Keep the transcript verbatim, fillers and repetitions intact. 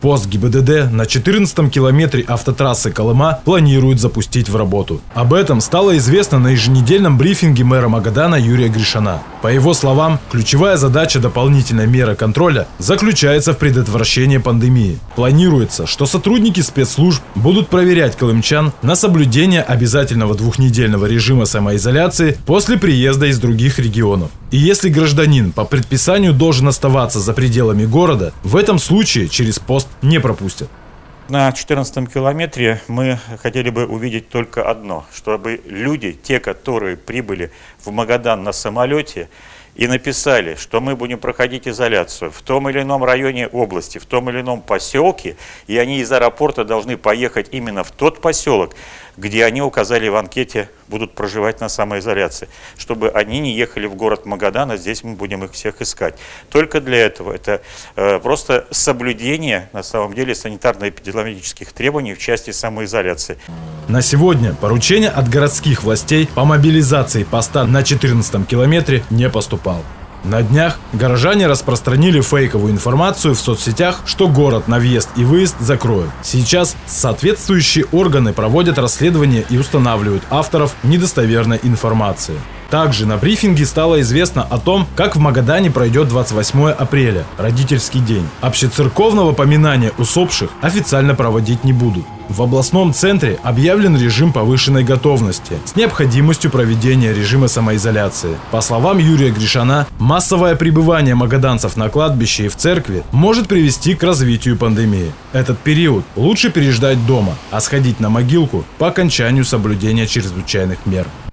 Пост ГИБДД на четырнадцатом километре автотрассы Колыма планируют запустить в работу. Об этом стало известно на еженедельном брифинге мэра Магадана Юрия Гришана. По его словам, ключевая задача дополнительной меры контроля заключается в предотвращении пандемии. Планируется, что сотрудники спецслужб будут проверять колымчан на соблюдение обязательного двухнедельного режима самоизоляции после приезда из других регионов. И если гражданин по предписанию должен оставаться за пределами города, в этом случае через пост не пропустят. На четырнадцатом километре мы хотели бы увидеть только одно, чтобы люди, те, которые прибыли в Магадан на самолете и написали, что мы будем проходить изоляцию в том или ином районе области, в том или ином поселке, и они из аэропорта должны поехать именно в тот поселок, где они указали в анкете, будут проживать на самоизоляции, чтобы они не ехали в город Магадан, а здесь мы будем их всех искать. Только для этого это э, просто соблюдение, на самом деле, санитарно-эпидемиологических требований в части самоизоляции. На сегодня поручение от городских властей по мобилизации поста на четырнадцатом километре не поступало. На днях горожане распространили фейковую информацию в соцсетях, что город на въезд и выезд закроют. Сейчас соответствующие органы проводят расследование и устанавливают авторов недостоверной информации. Также на брифинге стало известно о том, как в Магадане пройдет двадцать восьмое апреля, родительский день. Общецерковного поминания усопших официально проводить не будут. В областном центре объявлен режим повышенной готовности с необходимостью проведения режима самоизоляции. По словам Юрия Гришана, массовое пребывание магаданцев на кладбище и в церкви может привести к развитию пандемии. Этот период лучше переждать дома, а сходить на могилку по окончанию соблюдения чрезвычайных мер.